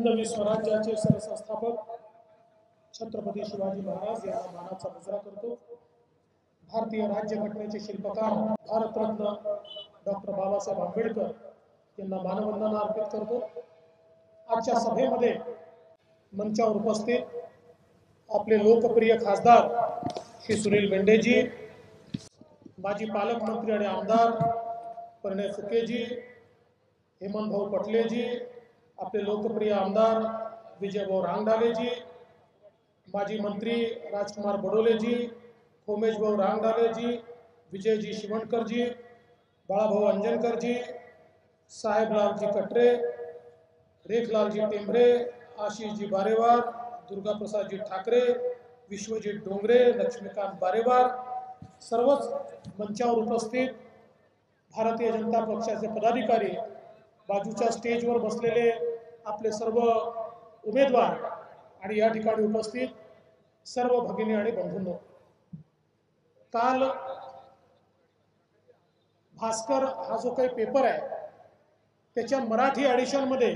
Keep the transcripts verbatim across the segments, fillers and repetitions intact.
हिंदवी स्वराज्याचे सरसंस्थापक छत्रपती शिवाजी महाराज यांना मानाचा मुजरा करतो। भारतीय राज्यघटनेचे शिल्पकार भारतरत्न डॉक्टर बाबासाहेब आंबेडकर यांना मानवंदना अर्पित करतो। आजच्या सभेमध्ये मंचावर उपस्थित आपले लोकप्रिय खासदार श्री सुनील मेंढेजी, माजी पालकमंत्री आणि आमदार प्रणय फुकेजी, हेमंत भाऊ पटलेजी, आपले लोकप्रिय आमदार विजय भाऊ रांगडालेजी, माजी मंत्री राजकुमार बडोलेजी, होमेश भाऊ रांगडालेजी, विजयजी शिवणकरजी, बाळाभाऊ अंजनकरजी, साहेबलालजी कटरे, रेखलालजी टेंबरे, आशिषजी बारेवार, दुर्गाप्रसादजी ठाकरे, विश्वजीत डोंगरे, लक्ष्मीकांत बारेवार, सर्वच मंचावर उपस्थित भारतीय जनता पक्षाचे पदाधिकारी, बाजूच्या स्टेजवर बसलेले आपले सर्व उमेदवार आणि या ठिकाणी उपस्थित सर्व भगिनी आणि बंधूंनो, काल भास्कर हा जो काही पेपर आहे त्याच्या मराठी एडिशन मध्ये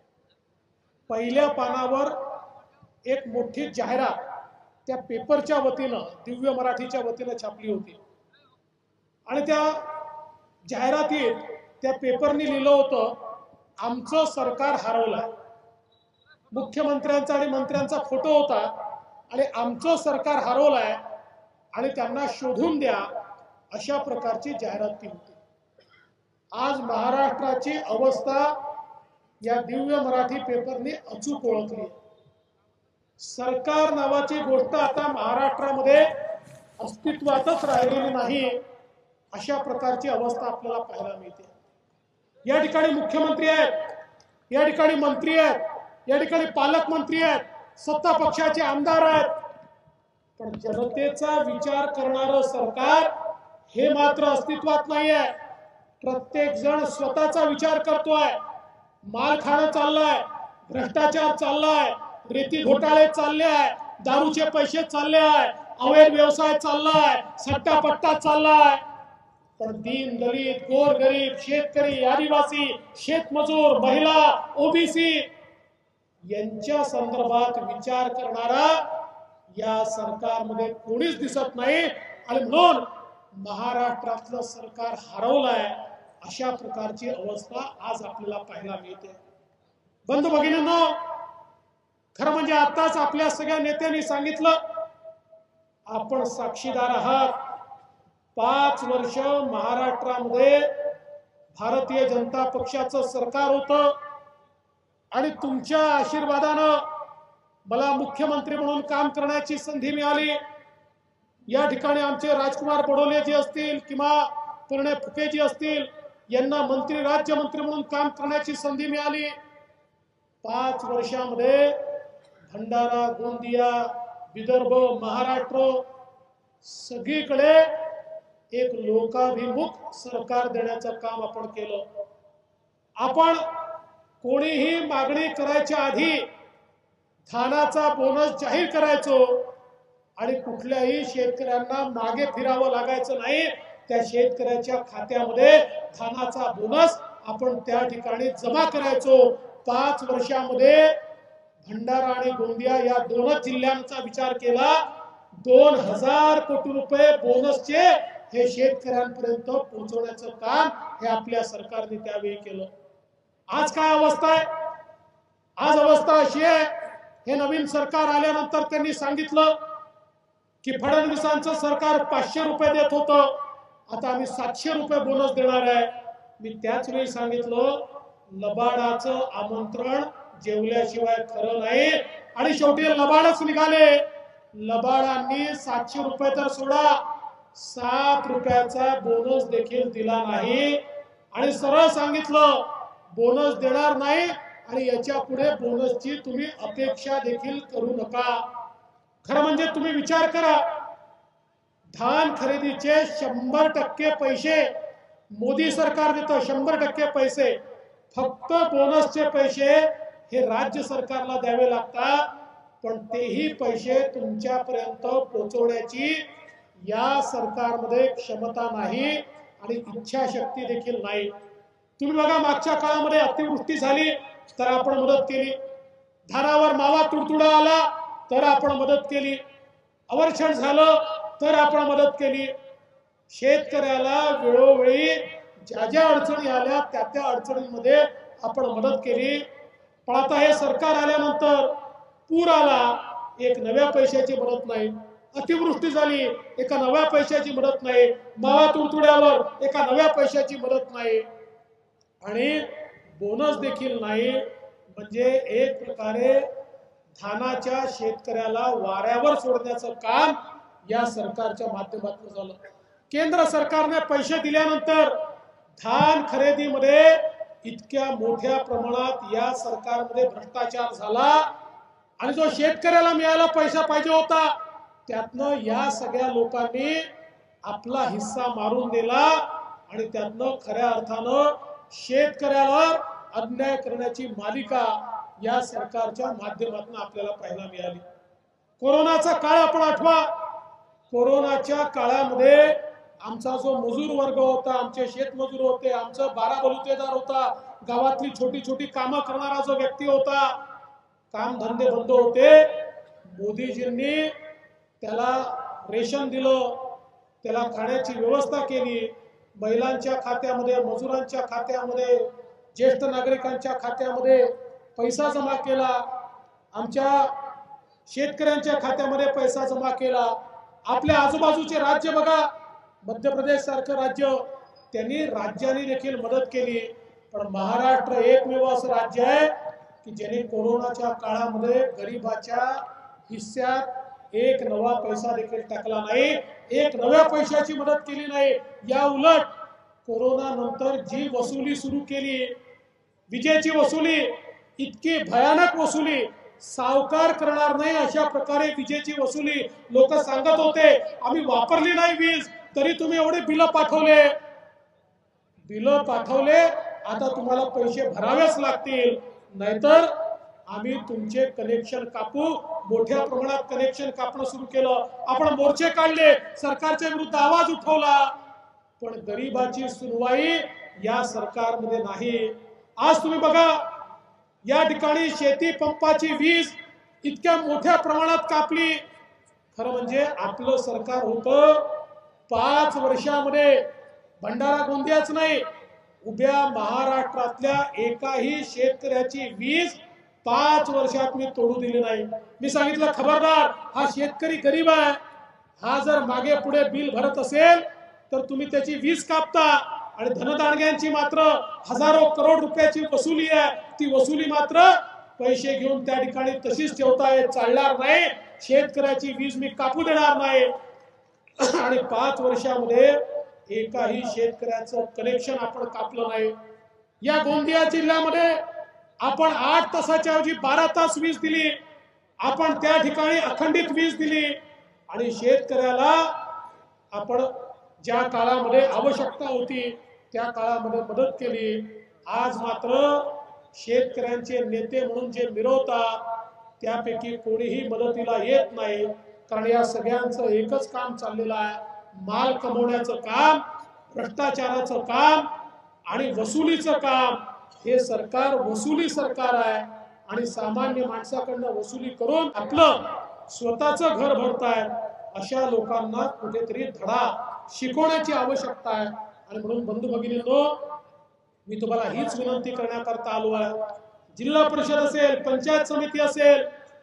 पहिल्या पानावर एक मोठी जाहिरात त्या पेपरच्या वतीनं, दिव्य मराठीच्या वतीनं छापली होती आणि त्या जाहिरातीत त्या पेपरनी लिहिलं होतं, आमचं सरकार हरवलंय। मुख्यमंत्र्यांचा आणि मंत्र्यांचा फोटो होता आणि आमचं सरकार हरवलंय आणि त्यांना शोधून द्या, अशा प्रकारची जाहिरात ती होती। आज महाराष्ट्राची अवस्था या दिव्य मराठी पेपरने अचूक ओळखली। सरकार नावाची गोष्ट आता महाराष्ट्रामध्ये अस्तित्वातच राहिलेली नाही, अशा प्रकारची अवस्था आपल्याला पाहायला मिळते। या ठिकाणी मुख्यमंत्री आहेत, या ठिकाणी मंत्री आहेत, या ठिकाणी पालकमंत्री आहेत, सत्ता पक्षाचे आमदार आहेत, पण जनतेचा विचार करणारं सरकार हे मात्र अस्तित्वात नाही आहे। प्रत्येक जण स्वतःचा विचार करतोय, माल खाणं चाललंय, भ्रष्टाचार चाललाय, रेती घोटाळे चालले आहे, दारूचे पैसे चालले आहे, अवैध व्यवसाय चाललाय, सट्टापट्टा चाललाय, पण दीन दलित, गोरगरीब, शेतकरी, आदिवासी, शेतमजूर, महिला, ओबीसी यांच्या संदर्भात विचार करणारा या सरकारमध्ये कोणीच दिसत नाही आणि म्हणून महाराष्ट्रातलं सरकार हरवलंय, अशा प्रकारची अवस्था आज आपल्याला पाहायला मिळते। बंधू भगिनींनो, खरं म्हणजे आताच आपल्या सगळ्या नेत्यांनी सांगितलं, आपण साक्षीदार आहात। पाच वर्ष महाराष्ट्रामध्ये भारतीय जनता पक्षाचं सरकार होतं आणि तुमच्या आशीर्वादानं मला मुख्यमंत्री म्हणून काम करण्याची संधी मिळाली। या ठिकाणी आमचे राजकुमार बडोलेजी असतील किंवा प्रणय फुकेजी असतील, यांना मंत्री राज्यमंत्री म्हणून काम करण्याची संधी मिळाली। पाच वर्षामध्ये भंडारा, गोंदिया, विदर्भ, महाराष्ट्र सगळीकडे एक लोकाभिमुख सरकार देण्याचं काम आपण केलं। आपण कोणीही मागणी करायच्या आधी धानाचा बोनस जाहीर करायचो आणि कुठल्याही शेतकऱ्यांना मागे फिरावं लागायचं नाही। त्या शेतकऱ्याच्या खात्यामध्ये धानाचा बोनस आपण त्या ठिकाणी जमा करायचो। पाच वर्षामध्ये भंडारा आणि गोंदिया या दोनच जिल्ह्यांचा विचार केला, दोन हजार कोटी रुपये बोनसचे हे शेतकऱ्यांपर्यंत पोहोचवण्याचं काम हे आपल्या सरकारने त्यावेळी केलं। आज काय अवस्था आहे? आज अवस्था अशी आहे, हे नवीन सरकार आल्यानंतर त्यांनी सांगितलं की फडणवीसांचं सरकार पाचशे रुपये देत होतं, आता आम्ही सातशे रुपये बोनस देणार आहे। मी त्याच वेळी सांगितलं, लबाडाचं आमंत्रण जेवल्याशिवाय खरं नाही आणि शेवटी लबाडच निघाले। लबाडांनी सातशे रुपये तर सोडा, सात रुपयाचा बोनस देखील दिला नाही आणि सरळ सांगितलं बोनस देणार नाही आणि याच्या पुढे बोनसची तुम्ही अपेक्षा देखील करू नका। खरं म्हणजे तुम्ही विचार करा, धान खरेदीचे शंभर टक्के पैसे मोदी सरकार देतं, शंभर टक्के पैसे, फक्त बोनसचे पैसे हे राज्य सरकारला द्यावे लागतात, पण तेही पैसे तुमच्यापर्यंत पोहोचवण्याची या सरकारमध्ये क्षमता नाही आणि इच्छाशक्ती देखील नाही। तुम्ही बघा, मागच्या काळामध्ये अतिवृष्टी झाली तर आपण मदत केली, धानावर मावा तुडतुडा आला तर आपण मदत केली, अवर्षण झालं तर आपण मदत केली, शेतकऱ्याला वेळोवेळी ज्या ज्या अडचणी आल्या त्या त्या अडचणींमध्ये आपण मदत केली. पण आता हे सरकार आल्यानंतर पूर आला, एक नव्या पैशाची मदत नाही, अतिवृष्टी झाली एका नव्या पैशाची मदत नाही, मावा तुडतुड्यावर एका नव्या पैशाची मदत नाही आणि बोनस देखील नाही. म्हणजे एक प्रकारे धानाच्या शेतकऱ्याला वाऱ्यावर सोडण्याचं काम या सरकारच्या माध्यमातून झालं. केंद्र सरकारने पैसे दिल्यानंतर धान खरेदीमध्ये इतक्या मोठ्या प्रमाणात या सरकारमध्ये भ्रष्टाचार झाला आणि जो शेतकऱ्याला मिळायला पैसा पाहिजे होता त्यातनं या सगळ्या लोकांनी आपला हिस्सा मारून दिला आणि त्यातनं खऱ्या अर्थानं शेतकऱ्यावर अन्याय करण्याची मालिका या सरकारच्या माध्यमातून आपल्याला पाहायला मिळाली. कोरोनाचा काळ आपण आठवा. कोरोनाच्या काळामध्ये आमचा जो मजूर वर्ग होता, आमचे शेतमजूर होते, आमचा बारा बलुतेदार होता, गावातली छोटी छोटी कामं करणारा जो व्यक्ती होता, काम धंदे बंद होते. मोदीजींनी त्याला रेशन दिलं, त्याला खाण्याची व्यवस्था केली, महिलांच्या खात्यामध्ये, मजुरांच्या खात्यामध्ये, ज्येष्ठ नागरिकांच्या खात्यामध्ये पैसा जमा केला, आमच्या शेतकऱ्यांच्या खात्यामध्ये पैसा जमा केला. आपल्या आजूबाजूचे राज्य बघा, मध्य प्रदेश सारखं राज्य, त्यांनी राज्यांनी देखील मदत केली. पण महाराष्ट्र एकमेव असं राज्य आहे की ज्याने कोरोनाच्या काळामध्ये गरिबाच्या हिस्स्यात एक नवा पैसा देखील टाकला नाही, एक नव्या पैशाची मदत केली नाही. या उलट कोरोना नंतर जी वसुली सुरू केली, विजेची वसुली, इतकी भयानक वसुली, सावकार करणार नाही अशा प्रकारे विजेची वसुली. लोक सांगत होते आम्ही वापरली नाही वीज तरी तुम्ही एवढे बिल पाठवले, बिल पाठवले आता तुम्हाला पैसे भरावेच लागतील, नाहीतर आम्ही तुमचे कनेक्शन कापू. मोठ्या प्रमाणात कनेक्शन कापणं सुरू केलं. आपण मोर्चे काढले, सरकारच्या विरुद्ध आवाज उठवला, पण गरिबाची सुनवाई या सरकारमध्ये नाही. आज तुम्ही बघा, या ठिकाणी शेती पंपाची वीज इतक्या मोठ्या प्रमाणात कापली. खरं म्हणजे आपलं सरकार होतं पाच वर्षामध्ये भंडारा गोंदियाच नाही, उभ्या महाराष्ट्रातल्या एकाही शेतकऱ्याची वीज पाच वर्षात मी तोडू दिली नाही. मी सांगितलं खबरदार, हा शेतकरी गरीब आहे, हा जर मागे पुढे बिल भरत असेल तर तुम्ही त्याची वीज कापता आणि धनदांडग्यांची मात्र हजारो करोड रुपयाची वसुली आहे, ती वसुली मात्र पैसे घेऊन त्या ठिकाणी तशीच ठेवताय, चालणार नाही. शेतकऱ्याची वीज मी कापू देणार नाही. आणि पाच वर्षामध्ये एकाही शेतकऱ्याचं कनेक्शन आपण कापलं नाही. या गोंदिया जिल्ह्यामध्ये आपण आठ तासाच्या ऐवजी बारा तास वीज दिली, आपण त्या ठिकाणी अखंडित वीज दिली आणि शेतकऱ्याला आपण ज्या काळामध्ये आवश्यकता होती त्या काळामध्ये मदत केली. आज मात्र शेतकऱ्यांचे नेते म्हणून जे मिरवतात त्यापैकी कोणीही मदतीला येत नाही, कारण या सगळ्यांचं एकच काम चाललेलं आहे, माल कमवण्याचं काम, भ्रष्टाचाराचं काम आणि वसुलीचं काम. हे सरकार वसुली सरकार आहे आणि सामान्य माणसाकडनं वसुली करून आपलं स्वतःचं घर भरतायत. अशा लोकांना कुठेतरी धडा शिकवण्याची आवश्यकता आहे. आणि म्हणून बंधू भगिनींनो, मी तुम्हाला हीच विनंती करण्याकरता आलो आहे. जिल्हा परिषद असेल, पंचायत समिती असेल,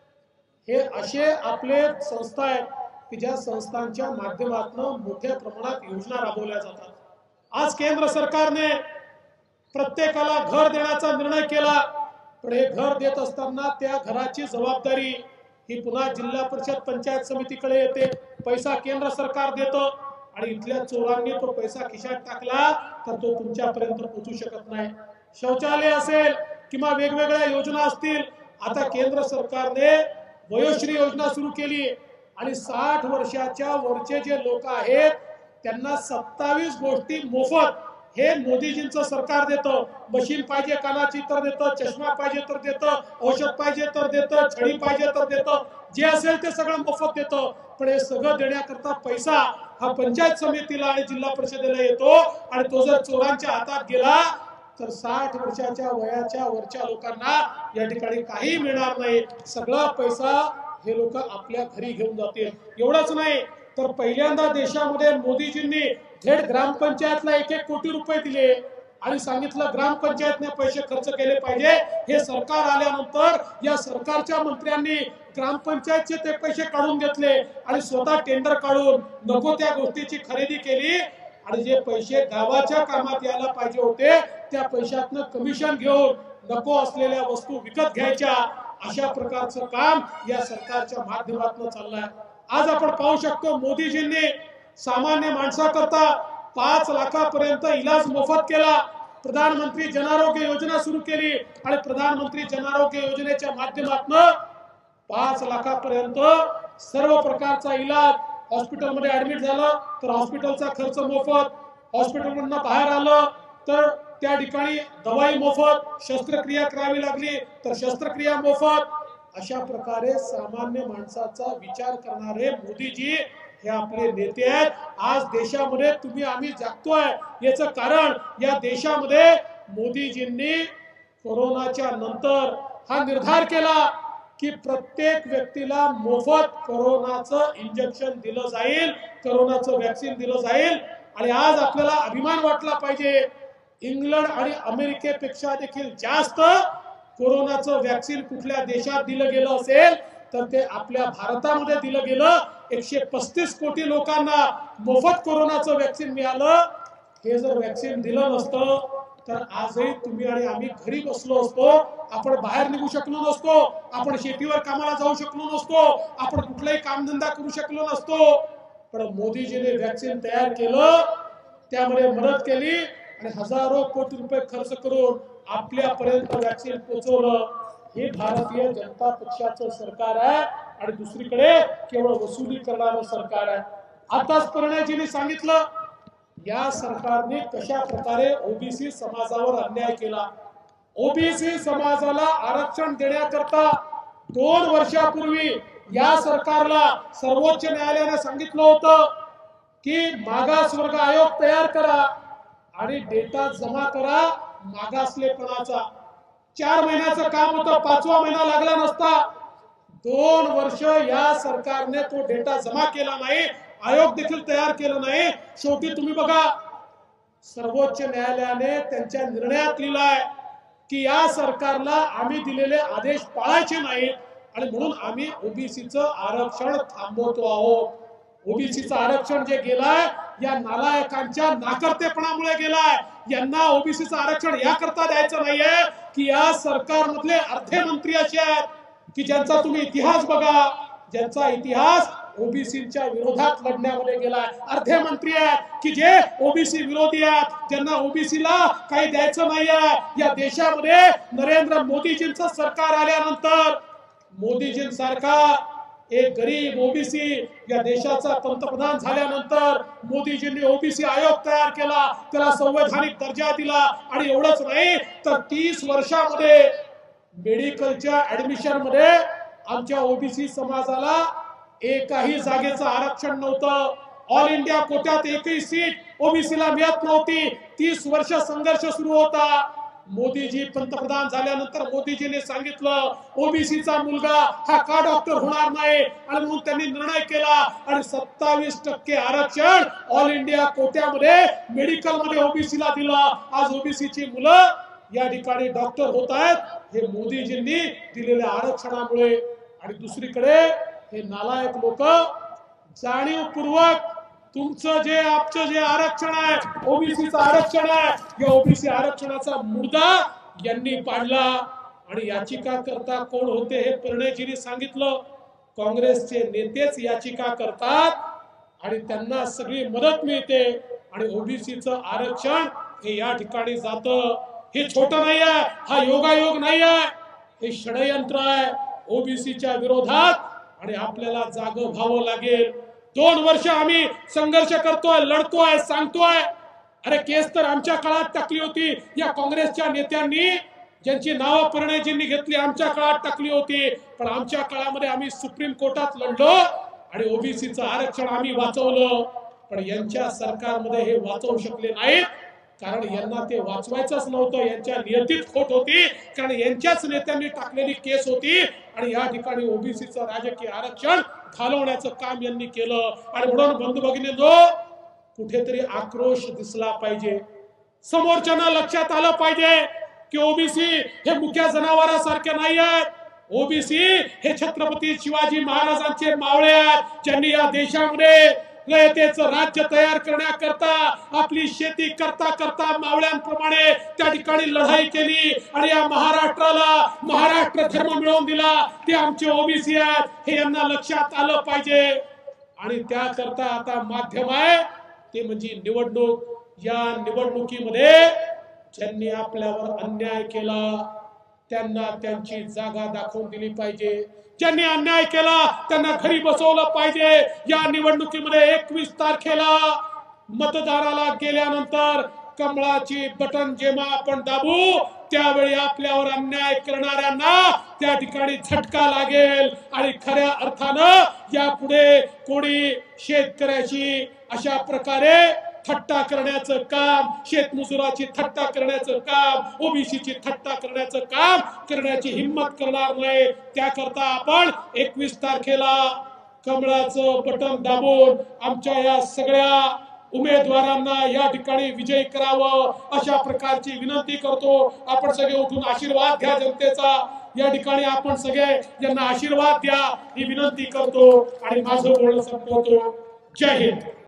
हे असे आपले संस्था आहेत की ज्या संस्थांच्या माध्यमातून मोठ्या प्रमाणात योजना राबवल्या जातात. आज केंद्र सरकारने प्रत्येकाला घर देण्याचा निर्णय केला, पण हे घर देत असताना त्या घराची जबाबदारी ही पुन्हा जिल्हा परिषद पंचायत समितीकडे येते. पैसा केंद्र सरकार देतं आणि इथल्या चोरांनी तो पैसा खिशात टाकला तर तो तुमच्यापर्यंत पोहोचू शकत नाही. शौचालय असेल किंवा वेगवेगळ्या योजना असतील, आता केंद्र सरकारने वयोश्री योजना सुरू केली आणि साठ वर्षाच्या वरचे जे लोक आहेत त्यांना सत्तावीस गोष्टी मोफत हे मोदीजींचं सरकार देतं. मशीन पाहिजे कानाची तर देतं, चष्मा पाहिजे तर देतं, औषध पाहिजे तर देतं, छडी पाहिजे तर देतं, जे असेल ते सगळं मोफत देतं. पण हे सगळं देण्याकरता पैसा हा पंचायत समितीला आणि जिल्हा परिषदेला येतो आणि तो जर चोरांच्या हातात गेला तर साठ वर्षाच्या वयाच्या वरच्या लोकांना या ठिकाणी काही मिळणार नाही। सगळा पैसा हे लोक आपल्या घरी घेऊन जातील। एवढंच नाही तर पहिल्यांदा देशामध्ये मोदीजींनी थेट ग्रामपंचायतला एक एक कोटी रुपये दिले आणि सांगितलं ग्रामपंचायतने पैसे खर्च केले पाहिजे। हे सरकार आल्यानंतर या सरकारच्या मंत्र्यांनी ग्रामपंचायतचे ते पैसे काढून घेतले आणि स्वतः टेंडर काढून नको त्या गोष्टीची खरेदी केली आणि जे पैसे गावाच्या कामात यायला पाहिजे होते त्या पैशातनं कमिशन घेऊन नको असलेल्या वस्तू विकत घ्यायच्या। अशा प्रकारचं काम या सरकारच्या माध्यमातून चाललंय। आज आपण पाहू शकतो मोदीजींनी सामान्य माणसाकरता पाच लाखापर्यंत इलाज मोफत केला। प्रधानमंत्री जन आरोग्य योजना सुरू केली आणि प्रधानमंत्री जन आरोग्य योजनेच्या माध्यमातून पाच लाखापर्यंत सर्व प्रकारचा इलाज, हॉस्पिटलमध्ये ऍडमिट झालं तर हॉस्पिटलचा खर्च मोफत, हॉस्पिटलमधून बाहेर आलं तर त्या ठिकाणी दवाई मोफत, शस्त्रक्रिया करावी लागली तर शस्त्रक्रिया मोफत। अशा प्रकारे सामान्य माणसाचा विचार करणारे मोदीजी हे आपले नेते आहेत। आज देशामध्ये तुम्ही आम्ही जागतोय याचं कारण या देशामध्ये मोदीजींनी कोरोनाच्या नंतर हा निर्धार केला की प्रत्येक व्यक्तीला मोफत कोरोनाचं इंजेक्शन दिलं जाईल, कोरोनाचं वॅक्सिन दिलं जाईल। आणि आज आपल्याला अभिमान वाटला पाहिजे, इंग्लंड आणि अमेरिकेपेक्षा देखील जास्त कोरोनाचं वॅक्सिन कुठल्या देशात दिलं गेलं असेल तर ते आपल्या भारतामध्ये दिलं गेलं। एकशे पस्तीस कोटी लोकांना मोफत कोरोनाचं वॅक्सिन मिळालं। हे जर वॅक्सिन दिलं नसतं तर आजही तुम्ही आणि आम्ही घरी बसलो असतो, आपण बाहेर निघू शकलो नसतो, आपण शेतीवर कामाला जाऊ शकलो नसतो, आपण कुठलाही कामधंदा करू शकलो नसतो। पण मोदीजीने वॅक्सिन तयार केलं, त्यामध्ये मदत केली आणि हजारो कोटी रुपये खर्च करून आपल्यापर्यंत वॅक्सिन पोहोचवलं। हे भारतीय जनता पक्षाचं सरकार आहे आणि दुसरीकडे केवळ वसुली करणारं सरकार आहे। आताच प्रणयजींनी सांगितलं या सरकारने कशा प्रकारे ओबीसी समाजावर अन्याय केला। ओबीसी समाजाला आरक्षण देण्याकरता दोन वर्षापूर्वी या सरकारला सर्वोच्च न्यायालयाने सांगितलं होतं की मागासवर्ग आयोग तयार करा आणि डेटा जमा करा मागासलेपणाचा। चार महिन्याचं काम होतं, पाचवा महिना लागला नसता। दोन वर्ष या सरकारने तो डेटा जमा केला नाही, आयोग देखील तयार केला नाही। शेवटी तुम्ही बघा सर्वोच्च न्यायालयाने त्यांच्या निर्णयात लिहिलंय की या सरकारला आम्ही दिलेले आदेश पाळायचे नाहीत आणि म्हणून आम्ही ओबीसीचं आरक्षण थांबवतो आहोत। ओबीसीचं आरक्षण जे गेलाय या नालायकांच्या नाकर्तेपणामुळे गेलाय। यांना ओबीसीचं आरक्षण याकरता द्यायचं नाहीये की या सरकारमधले अर्धे मंत्री असे आहेत की ज्यांचा तुम्ही इतिहास बघा, ज्यांचा इतिहास ओबीसीच्या विरोधात लढण्यामध्ये गेलाय। अर्धे मंत्री आहेत की जे ओबीसी विरोधी आहेत, ज्यांना ओबीसीला काही द्यायचं नाहीये। या देशामध्ये नरेंद्र मोदीजींचं सरकार आल्यानंतर मोदीजींसारखा एक गरीब ओबीसी या देशाचा पंतप्रधान झाल्यानंतर मोदीजींनी ओबीसी आयोग तयार केला, त्याला संवैधानिक दर्जा दिला आणि एवढंच नाही तर तीस वर्षामध्ये मेडिकलच्या ऍडमिशन मध्ये आमच्या ओबीसी समाजाला एकाही जागेचं आरक्षण नव्हतं। ऑल इंडिया कोट्यात एकही सीट ओबीसीला मिळत नव्हती। तीस वर्ष संघर्ष सुरू होता। मोदीजी पंतप्रधान झाल्यानंतर मोदीजीने सांगितलं ओबीसीचा मुलगा हा का डॉक्टर होणार नाही आणि म्हणून त्यांनी निर्णय केला आणि सत्तावीस टक्के आरक्षण ऑल इंडिया कोट्यामध्ये मेडिकल मध्ये ओबीसीला दिला। आज ओबीसीची मुलं या ठिकाणी डॉक्टर होत आहेत हे मोदीजींनी दिलेल्या आरक्षणामुळे। आणि दुसरीकडे हे नालायक लोक जाणीवपूर्वक तुमचं जे आमचं जे आरक्षण आहे ओबीसीचं आरक्षण आहे या ओबीसी आरक्षणाचा मुद्दा यांनी पाडला आणि याचिका करता कोण होते हे प्रणयजींनी सांगितलं। काँग्रेसचे नेतेच याचिका करतात आणि त्यांना सगळी मदत मिळते आणि ओबीसीचं आरक्षण हे या ठिकाणी जातं। हे छोटं नाही आहे, हा योगायोग नाही आहे, हे षडयंत्र आहे ओबीसीच्या विरोधात आणि आपल्याला जागं व्हावं लागेल। दोन वर्ष आम्ही संघर्ष करतोय, लढतोय, सांगतोय। अरे केस तर आमच्या काळात टाकली होती या काँग्रेसच्या नेत्यांनी, ज्यांची नावं प्रणयजींनी घेतली आमच्या काळात टाकली होती। पण आमच्या काळामध्ये आम्ही सुप्रीम कोर्टात लढलो आणि ओबीसीचं आरक्षण आम्ही वाचवलं। पण यांच्या सरकारमध्ये हे वाचवू शकले नाहीत कारण यांना ते वाचवायचंच नव्हतं, यांच्या नियतीत खोट होती, कारण यांच्याच नेत्यांनी टाकलेली केस होती आणि या ठिकाणी ओबीसीचं राजकीय आरक्षण घालवण्याचं काम यांनी केलं। आणि म्हणून बंधू भगिनींनो, कुठेतरी आक्रोश दिसला पाहिजे, समोरच्यांना लक्षात आलं पाहिजे की ओबीसी हे मुख्य जनावरांसारखे नाही आहेत। ओबीसी हे छत्रपती शिवाजी महाराजांचे मावळे आहेत, ज्यांनी या देशामध्ये रयतेचं राज्य तयार करण्याकरता आपली शेती करता करता मावळ्यांप्रमाणे त्या ठिकाणी लढाई केली आणि या महाराष्ट्राला महाराष्ट्र धर्म मिळवून दिला। ते आमचे ओबीसी आहेत, हे यांना लक्षात आलं पाहिजे। आणि त्याकरता आता माध्यम आहे ते म्हणजे निवडणूक। या निवडणुकीमध्ये ज्यांनी आपल्यावर अन्याय केला त्यांना त्यांची जागा दाखवून दिली पाहिजे, ज्यांनी अन्याय केला त्यांना घरी बसवलं पाहिजे। या निवडणुकीमध्ये एकवीस तारखेला मतदाराला गेल्यानंतर कमळाची बटन जेव्हा आपण दाबू त्यावेळी आपल्यावर अन्याय करणाऱ्यांना त्या ठिकाणी झटका लागेल आणि खऱ्या अर्थानं यापुढे कोणी शेतकऱ्याची अशा प्रकारे थट्टा करण्याचं काम, शेतमजुराची थट्टा करण्याचं काम, ओबीसीची थट्टा करण्याचं काम करण्याची हिम्मत करणार नाही। त्याकरता आपण एकवीस तारखेला कमळाचं बटन दाबून आमच्या या सगळ्या उमेदवारांना या ठिकाणी विजयी करावं अशा प्रकारची विनंती करतो। आपण सगळे उठून आशीर्वाद द्या जनतेचा, या ठिकाणी आपण सगळे यांना आशीर्वाद द्या ही विनंती करतो आणि माझं बोलणं संपवतो। जय हिंद।